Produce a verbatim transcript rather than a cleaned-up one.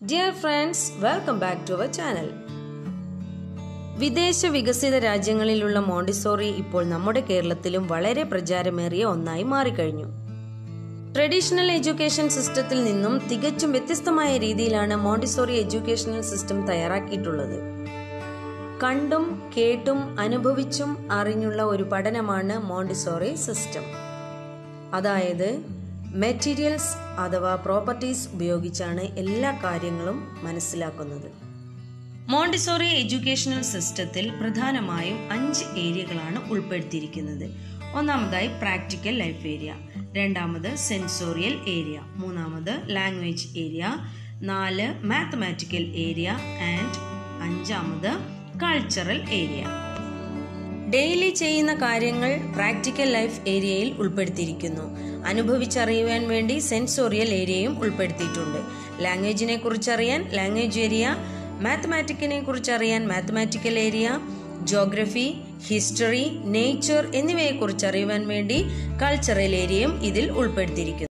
Dear friends, welcome back to our channel. വിദേശ വികസിത രാജ്യങ്ങളിലുള്ള മോണ്ടിസോറി ഇപ്പോൾ നമ്മുടെ കേരളത്തിലും വളരെ പ്രചാരമേറിയ ഒന്നായി മാറിക്കഴിഞ്ഞു. ട്രഡീഷണൽ എഡ്യൂക്കേഷൻ സിസ്റ്റത്തിൽ നിന്നും തികച്ചും വ്യത്യസ്തമായ രീതിയിലാണ് മോണ്ടിസോറി എഡ്യൂക്കേഷണൽ സിസ്റ്റം തയ്യാറാക്കിയിട്ടുള്ളത്. കണ്ടും കേട്ടും അനുഭവിച്ചും അറിഞ്ഞുള്ള ഒരു പഠനമാണ് മോണ്ടിസോറി സിസ്റ്റം. അതായത് മെറ്റീരിയൽസ് അഥവാ പ്രോപ്പർട്ടീസ് ഉപയോഗിച്ചാണ് എല്ലാ കാര്യങ്ങളും മനസ്സിലാക്കുന്നത്. മോണ്ടിസോറി എഡ്യൂക്കേഷണൽ സിസ്റ്റത്തിൽ പ്രധാനമായും അഞ്ച് ഏരിയകളാണ് ഉൾപ്പെടുത്തിയിരിക്കുന്നത്. ഒന്നാമതായി പ്രാക്ടിക്കൽ ലൈഫ് ഏരിയ, രണ്ടാമത് സെൻസോറിയൽ ഏരിയ, മൂന്നാമത് ലാംഗ്വേജ് ഏരിയ, നാല് മാത്തമാറ്റിക്കൽ ഏരിയ ആൻഡ് അഞ്ചാമത് കൾച്ചറൽ ഏരിയ. ഡെയിലി ചെയ്യുന്ന കാര്യങ്ങൾ പ്രാക്ടിക്കൽ ലൈഫ് ഏരിയയിൽ ഉൾപ്പെടുത്തിയിരിക്കുന്നു. അനുഭവിച്ചറിയുവാൻ വേണ്ടി സെൻസോറിയൽ ഏരിയയും ഉൾപ്പെടുത്തിയിട്ടുണ്ട്. ലാംഗ്വേജിനെ കുറിച്ചറിയാൻ ലാംഗ്വേജ് ഏരിയ, മാത്തമാറ്റിക്കിനെ കുറിച്ചറിയാൻ mathematical area, geography, history, nature എന്നിവയെക്കുറിച്ച് അറിയുവാൻ വേണ്ടി കൾച്ചറൽ ഏരിയയും ഇതിൽ ഉൾപ്പെടുത്തിയിരിക്കുന്നു.